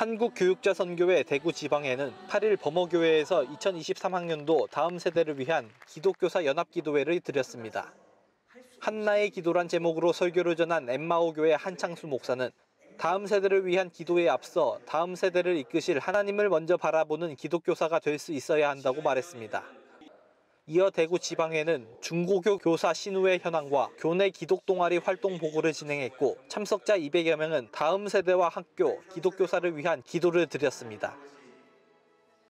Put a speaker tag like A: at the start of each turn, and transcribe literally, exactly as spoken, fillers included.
A: 한국교육자선교회 대구지방회는 팔 일 범어교회에서 이천이십삼 학년도 다음 세대를 위한 기독교사 연합기도회를 드렸습니다. 한나의 기도란 제목으로 설교를 전한 엠마오교회 한창수 목사는 다음 세대를 위한 기도에 앞서 다음 세대를 이끄실 하나님을 먼저 바라보는 기독교사가 될 수 있어야 한다고 말했습니다. 이어 대구지방회는 중고교 교사 신우회 현황과 교내 기독동아리 활동 보고를 진행했고 참석자 이백여 명은 다음 세대와 학교, 기독교사를 위한 기도를 드렸습니다.